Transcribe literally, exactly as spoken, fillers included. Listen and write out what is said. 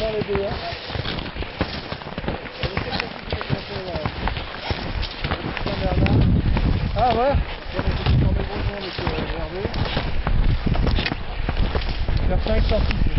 dans les deux. Hein. Ah ouais. Faire cinq sorties.